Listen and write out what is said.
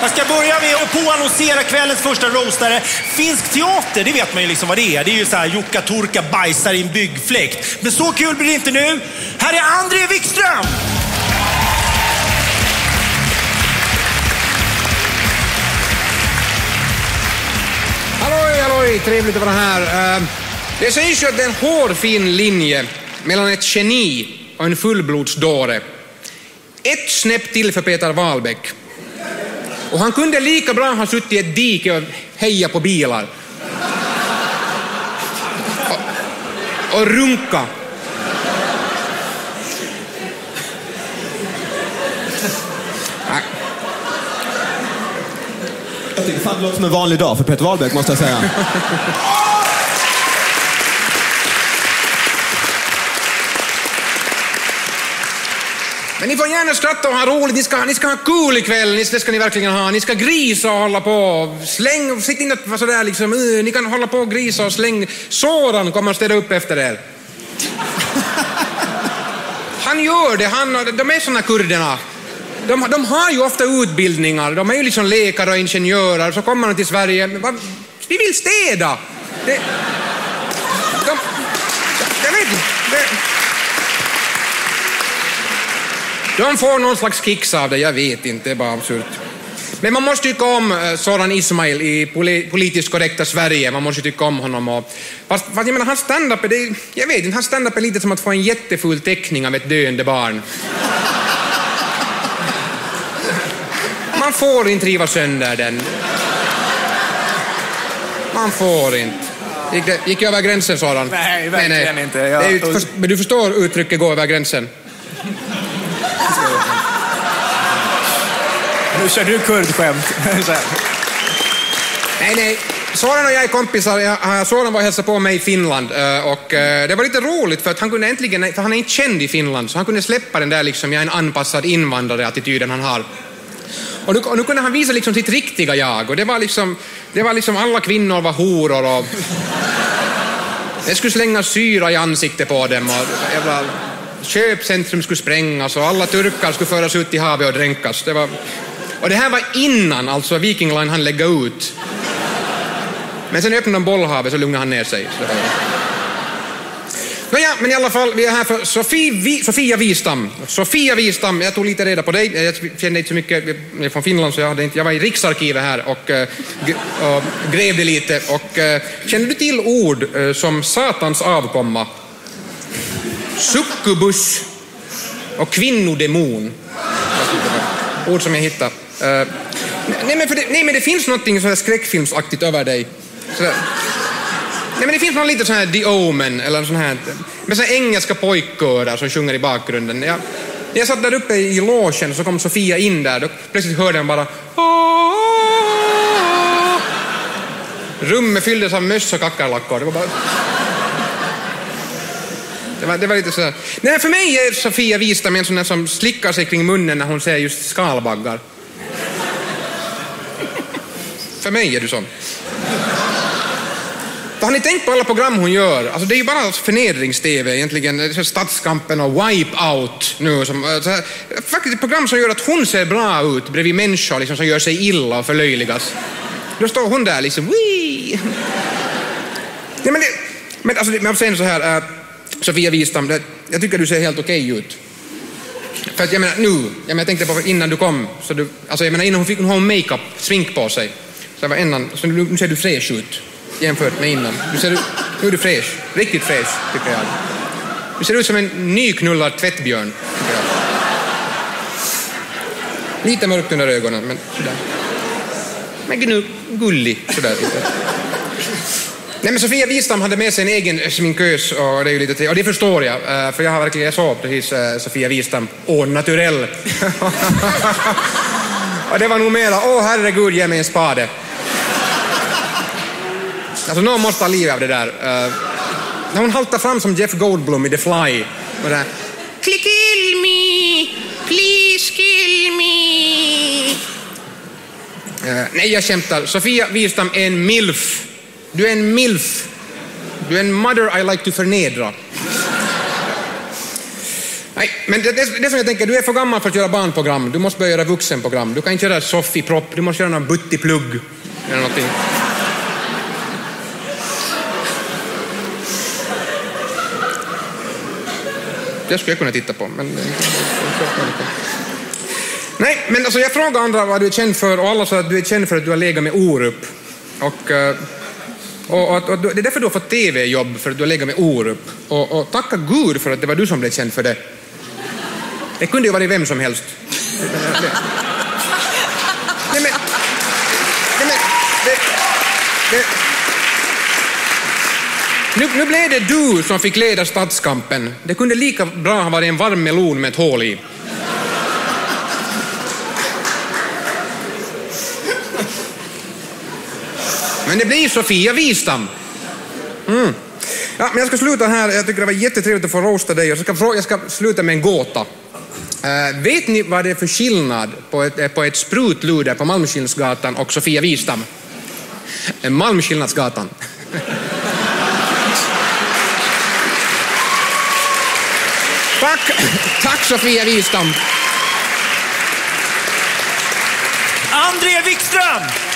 Jag ska börja med att påannonsera kvällens första roastare. Finsk teater, det vet man ju liksom vad det är. Det är ju så här Jukka Turka bajsar i en byggfläkt. Men så kul blir det inte nu. Här är André Wikström! Halloj, trevligt att vara här. Det sägs ju att det är en hårfin linje mellan ett geni och en fullblodsdåre. Ett snäpp till för Peter Wahlbeck. Och han kunde lika bra ha suttit i ett dike och heja på bilar. Och runka. Jag tycker fan det låter som en vanlig dag för Peter Wahlbeck, måste jag säga. Men ni får gärna skratta och ha roligt. Ni ska ha kul ikväll. Det ska ni verkligen ha. Ni ska grisa och hålla på. Släng, sitt in och sådär liksom. Ni kan hålla på och grisa och släng. Soran kommer att städa upp efter er. Han gör det. De är såna kurderna. De har ju ofta utbildningar. De är ju liksom läkare och ingenjörer. Så kommer de till Sverige. Vi vill städa. Jag vet inte. De får någon slags kicks av det, jag vet inte, det är bara absurt. Men man måste tycka om Soran Ismail i politiskt korrekta Sverige, man måste tycka om honom. Fast jag menar, hans stand-up hans stand-up är lite som att få en jättefull teckning av ett döende barn. Man får inte riva sönder den. Man får inte. Gick jag över gränsen, Soran? Nej, verkligen inte. Men du förstår uttrycket gå över gränsen? Nu kör du kurdskämt. Nej. Soran och jag är kompisar. Soran var och hälsade på mig i Finland. Och det var lite roligt för att han kunde äntligen, för han är inte känd i Finland, så han kunde släppa den där liksom, jag är en anpassad invandrare-attityden han har. Och nu kunde han visa liksom sitt riktiga jag. Och det var liksom alla kvinnor var horor och det skulle slänga syra i ansiktet på dem och köpcentrum skulle sprängas och alla turkar skulle föras ut i havet och dränkas. Och det här var innan alltså Viking Line han lägga ut. Men sen öppnade de bollhavet så lugnade han ner sig. Nåja, men i alla fall, vi är här för Sofia Wistam. Sofia Wistam, jag tog lite reda på dig. Jag kände inte så mycket, jag är från Finland så jag var i Riksarkivet här och grävde lite. Och kände du till ord som satans avkomma, succubus och kvinnodemon? Ord som jag hittade. Nej, men det finns någonting så här skräckfilmsaktigt över dig. Nej, men det finns någon lite sån här The Omen eller sån här med så här engelska pojkkörar som sjunger i bakgrunden. Jag satt där uppe i logen så kom Sofia in där. Då plötsligt hörde jag bara rummet fylldes av möss och kackerlackor. Det var lite så här. Nej, för mig är Sofia Wistam en sån där som slickar sig kring munnen när hon ser just skalbaggar. För mig är du sån. Har ni tänkt på alla program hon gör? Alltså det är ju bara förnedrings-tv egentligen. Stadskampen och Wipeout nu. Faktiskt ett program som gör att hon ser bra ut bredvid människor liksom, som gör sig illa och förlöjligas. Då står hon där liksom. Wii! Ja, men jag säger så här. Sofia Wistam, jag tycker du ser helt okej ut. För att jag menar jag tänkte på innan du kom. Innan hon har makeup, smink på sig. Så nu ser du fräsch ut. Jämfört med innan. Nu är du fräsch. Riktigt fräsch, tycker jag. Du ser ut som en nyknullad tvättbjörn, tycker jag. Lite mörkt under ögonen, men sådär. Men gullig, sådär lite. Nej, men Sofia Wistam hade med sig en egen sminkös och det är ju lite... Och det förstår jag, för jag såg precis Sofia Wistam au naturell. Och det var nog mera, herregud, ge mig en spade. Alltså någon måste ha liv av det där. När hon haltar fram som Jeff Goldblum i The Fly. Och där, kill me, please kill me. Nej, jag skämtar. Sofia Wistam är en milf. Du är en milf. Du är en mother I like to förnedra. Nej, men det som jag tänker, du är för gammal för att göra barnprogram. Du måste börja göra vuxenprogram. Du kan inte göra Sofie-propp, du måste göra någon buttiplugg eller någonting. Det skulle jag kunna titta på, men... Nej, men alltså jag frågar andra vad du är känd för och alla sa att du är känd för att du har legat med Orup. Och det är därför du har fått tv-jobb, för att du har legat med Orup. Och tacka Gud för att det var du som blev känd för det. Det kunde ju varit vem som helst. Nu blev det du som fick leda stadskampen. Det kunde lika bra ha varit en varm melon med ett hål i. Men det blir Sofia Wistam. Ja, men jag ska sluta här. Jag tycker det var jättetrevligt att få roasta dig. Jag ska sluta med en gåta. Vet ni vad det är för skillnad på ett sprutluder på Malmskillnadsgatan och Sofia Wistam? Malmskillnadsgatan. Tack Sofia Wistam. André Wikström!